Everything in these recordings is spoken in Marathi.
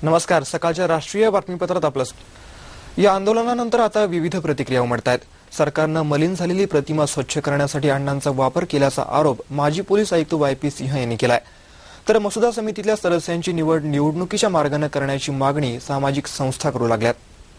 नमस्कार. सकाळच्या राष्ट्रीय बातमीपत्रात आपलं. या आंदोलनानंतर आता विविध प्रतिक्रिया उमटतायत. सरकारनं मलिन झालेली प्रतिमा स्वच्छ करण्यासाठी अण्णांचा वापर केल्याचा आरोप माजी पोलीस आयुक्त YP सिंह यांनी केलाय. तर मसुदा समितीतल्या सदस्यांची निवड निवडणुकीच्या मार्गाने करण्याची मागणी सामाजिक संस्था करू लागल्यात.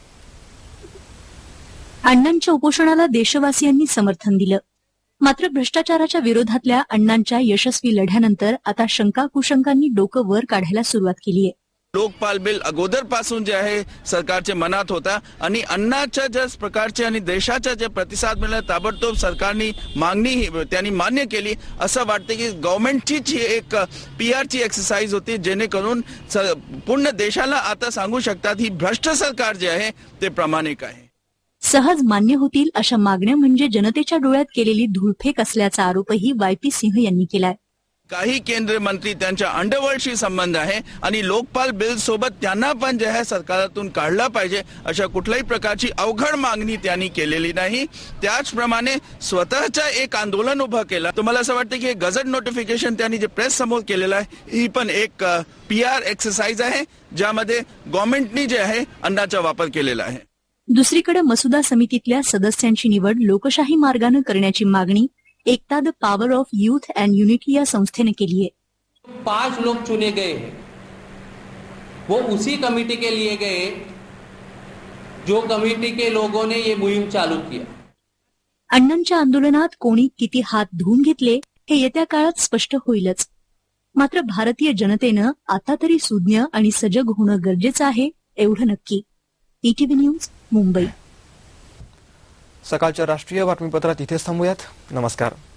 अण्णांच्या उपोषणाला देशवासियांनी समर्थन दिलं. मात्र भ्रष्टाचाराच्या विरोधातल्या अण्णांच्या यशस्वी लढ्यानंतर आता शंका कुशंकांनी डोकं वर काढायला सुरुवात केली आहे. लोकपाल बिल अगोदरपासून जे आहे सरकारच्या मनात होता आणि अण्णाच्या ज्या प्रकारचे आणि देशाच्या जे प्रतिसाद मिळाला ताबडतोब सरकारने मागणी त्यांनी मान्य केली. असं वाटतं की गव्हर्नमेंटची एक PR एक्सरसाइज होती, जेणेकरून पूर्ण देशाला आता सांगू शकतात ही भ्रष्ट सरकार जे आहे ते प्रामाणिक आहे. सहज मान्य होतील अशा मागण्या म्हणजे जनतेच्या डोळ्यात केलेली धूळफेक असल्याचा आरोपही YP सिंह यांनी केलाय. काही केंद्रीय मंत्री त्यांच्या अंडरवर्ल्डशी संबंध आहे आणि लोकपाल बिल सोबत त्यांना पण जे आहे सरकारातून काढला पाहिजे अशा कुठल्याही प्रकारची अवघड मागणी त्यांनी केलेली नाही. त्याचप्रमाणे स्वतःचा एक आंदोलन उभं केलं. तुम्हाला असं वाटतं की गझेट नोटिफिकेशन त्यांनी जे प्रेस समोर केलेलं आहे ही पण एक PR एक्सरसाइज आहे, ज्यामध्ये गव्हर्नमेंटनी जे आहे अण्णाचा वापर केलेला आहे. दुसरीकडे मसुदा समितीतल्या सदस्यांची निवड लोकशाही मार्गाने करण्याची मागणी Ekta the power of youth and unity या संस्थेने केली आहे. 5 लोग चुने गए हैं, वो उसी कमेटी के लिए गए जो कमेटी के लोगों ने ये मुहिम चालू किया. अण्णांच्या आंदोलनात कोणी किती हात धुवून घेतले हे येत्या काळात स्पष्ट होईलच. मात्र भारतीय जनतेनं आता तरी सुज्ञ आणि सजग होणं गरजेचं आहे एवढं नक्की. ETV news, Mumbai. सकाळच्या राष्ट्रीय बातमीपत्रात इथेच थांबूयात. नमस्कार.